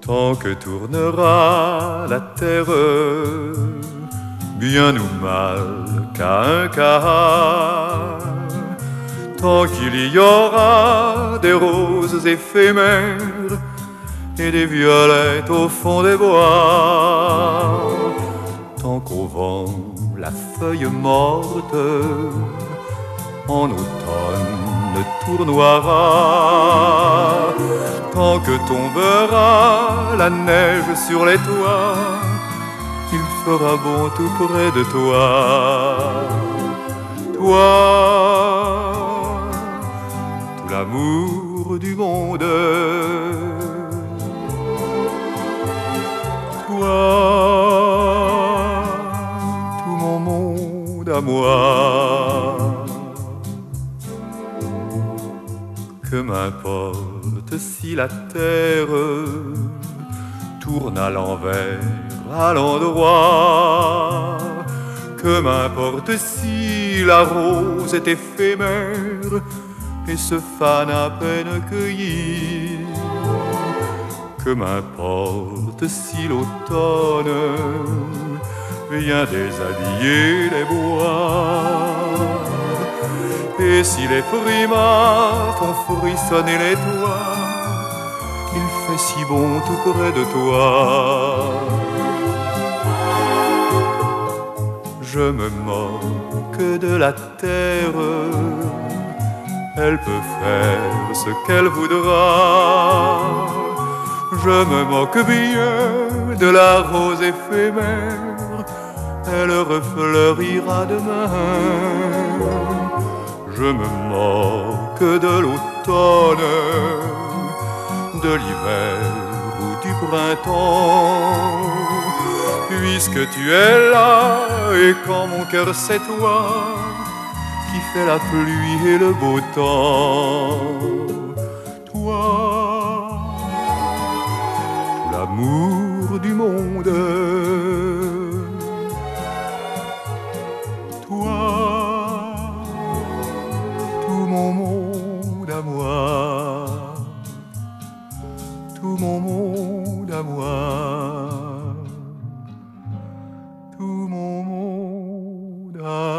Tant que tournera la terre, bien ou mal, qu'à un quart, tant qu'il y aura des roses éphémères et des violettes au fond des bois, tant qu'au vent la feuille morte en automne tournoiera, tant que tombera la neige sur les toits, il fera bon tout près de toi. Toi, tout l'amour du monde. Toi, tout mon monde à moi. Que m'importe si la terre tourne à l'envers, à l'endroit. Que m'importe si la rose est éphémère et se fane à peine cueillie. Que m'importe si l'automne vient déshabiller les bois, et si les frimas font frissonner les toits, il fait si bon tout près de toi. Je me moque de la terre, elle peut faire ce qu'elle voudra. Je me moque bien de la rose éphémère, elle refleurira demain. Je me moque de l'automne, de l'hiver ou du printemps, puisque tu es là et quand mon cœur c'est toi qui fais la pluie et le beau temps. Toi, tout l'amour du monde. Toi, tout mon monde à moi. Tout mon monde à moi. Tout mon monde à